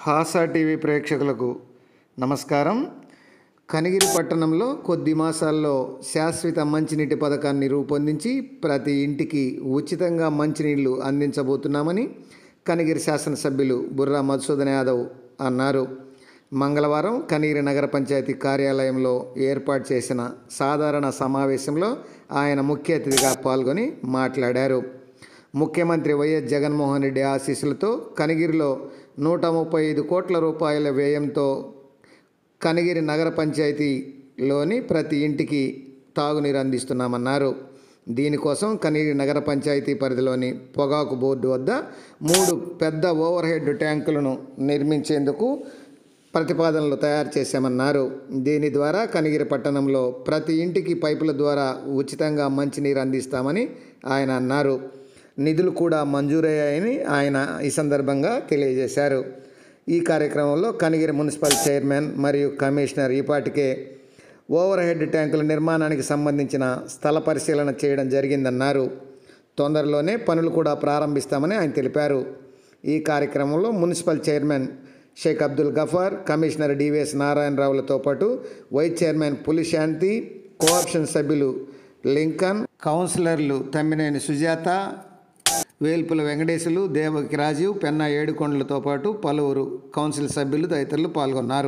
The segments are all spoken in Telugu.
హాసా టీవీ ప్రేక్షకులకు నమస్కారం. కనిగిరి పట్టణంలో కొద్ది మాసాల్లో శాశ్వత మంచినీటి పథకాన్ని రూపొందించి ప్రతి ఇంటికి ఉచితంగా మంచినీళ్లు అందించబోతున్నామని కనిగిరి శాసనసభ్యులు బుర్రా మధుసూదన్ యాదవ్ అన్నారు. మంగళవారం కనిగిరి నగర పంచాయతీ కార్యాలయంలో ఏర్పాటు చేసిన సాధారణ సమావేశంలో ఆయన ముఖ్య అతిథిగా పాల్గొని మాట్లాడారు. ముఖ్యమంత్రి వైఎస్ జగన్మోహన్ రెడ్డి ఆశీస్సులతో కనిగిరిలో 135 కోట్ల రూపాయల వ్యయంతో కనిగిరి నగర పంచాయతీలోని ప్రతి ఇంటికి తాగునీరు అందిస్తున్నామన్నారు. దీనికోసం కనిగిరి నగర పంచాయతీ పరిధిలోని పొగాకు బోర్డు వద్ద 3 పెద్ద ఓవర్ హెడ్ ట్యాంకులను నిర్మించేందుకు ప్రతిపాదనలు తయారు చేశామన్నారు. దీని ద్వారా కనిగిరి పట్టణంలో ప్రతి ఇంటికి పైపుల ద్వారా ఉచితంగా మంచినీరు అందిస్తామని ఆయన అన్నారు. నిధులు కూడా మంజూరయ్యాయని ఆయన ఈ సందర్భంగా తెలియజేశారు. ఈ కార్యక్రమంలో కనిగిరి మున్సిపల్ చైర్మన్ మరియు కమిషనర్ ఈపాటికే ఓవర్ హెడ్ ట్యాంకుల నిర్మాణానికి సంబంధించిన స్థల పరిశీలన చేయడం జరిగిందన్నారు. తొందరలోనే పనులు కూడా ప్రారంభిస్తామని ఆయన తెలిపారు. ఈ కార్యక్రమంలో municipal chairman Shaik Abdul Gaffar, commissioner DVS నారాయణరావులతో పాటు వైస్ చైర్మన్ పులిశాంతి, కోఆప్షన్ సభ్యులు లింకన్, కౌన్సిలర్లు తమ్మినేని సుజాత, వేల్పుల వెంకటేశులు, దేవకి రాజీవ్, పెన్నా ఏడుకొండలతో పాటు పలువురు కౌన్సిల్ సభ్యులు తదితరులు పాల్గొన్నారు.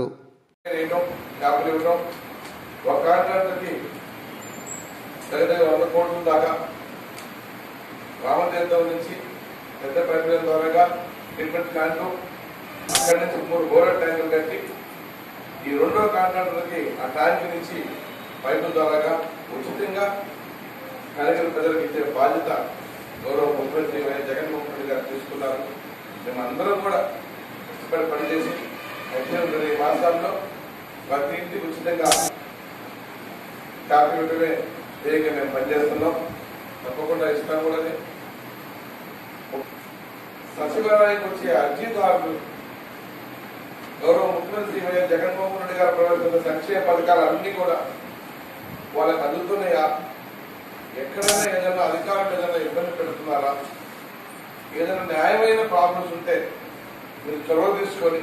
ఈ రెండో కాంట్రాక్టర్కి ఆ ట్యాంక్ నుంచి పైపుల ద్వారా ఉచితంగా కనిగిరి ప్రజలకు ఇచ్చే బాధ్యత గౌరవ ముఖ్యమంత్రి వైఎస్ జగన్మోహన్ రెడ్డి గారు తీసుకున్నారు. మేము అందరం కూడా కష్టపడి పనిచేసి 18 మాసాల్లో ప్రతి ఇంటికి ఉచితంగా ట్యాప్ ఇవ్వడమే ధ్యేయంగా మేము పనిచేస్తున్నాం. తప్పకుండా ఇస్తాం కూడా. సచివాలయానికి వచ్చే అర్జీదారులు గౌరవ ముఖ్యమంత్రి వైఎస్ జగన్మోహన్ రెడ్డి గారు ప్రవేశిస్తున్న సంక్షేమ పథకాలు అన్ని కూడా వాళ్ళకి అందుతున్నాయా, ఎక్కడైనా ఏదైనా అధికారులు ఏదైనా ఇబ్బంది పెడుతున్నారా, ఏదైనా న్యాయమైన ప్రాబ్లమ్స్ ఉంటే మీరు చొరవ తీసుకొని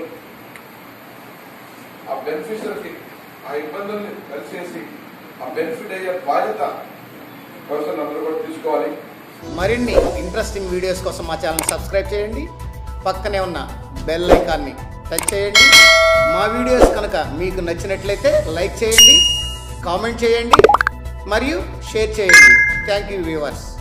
ఆ బెనిఫిషరీకి ఆ ఇబ్బందుల్ని కలిసేసి ఆ బెనిఫిట్ అయ్యే బాధ్యత ప్రజలు అందరూ కూడా తీసుకోవాలి. మరిన్ని ఇంట్రెస్టింగ్ వీడియోస్ కోసం మా ఛానల్ సబ్స్క్రైబ్ చేయండి. పక్కనే ఉన్న బెల్ ఐకాన్ని టచ్ చేయండి. మా వీడియోస్ కనుక మీకు నచ్చినట్లయితే లైక్ చేయండి, కామెంట్ చేయండి మరియు షేర్ చేయండి. Thank you viewers.